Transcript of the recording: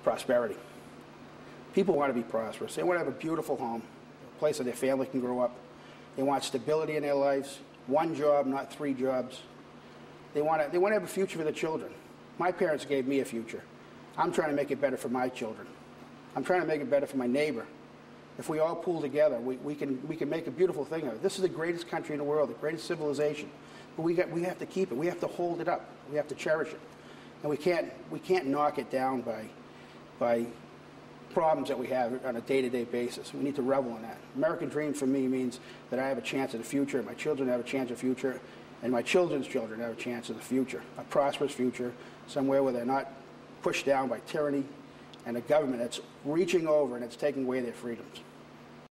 prosperity. People want to be prosperous. They want to have a beautiful home, a place that their family can grow up. They want stability in their lives, one job, not 3 jobs. They want to have a future for their children. My parents gave me a future. I'm trying to make it better for my children. I'm trying to make it better for my neighbor. If we all pull together, we can make a beautiful thing of it. This is the greatest country in the world, the greatest civilization. But we have to keep it. We have to hold it up. We have to cherish it. And we can't knock it down by problems that we have on a day-to-day basis. We need to revel in that. American dream for me means that I have a chance at the future, my children have a chance at the future, and my children's children have a chance at the future, a prosperous future, somewhere where they're not pushed down by tyranny and a government that's reaching over and it's taking away their freedoms.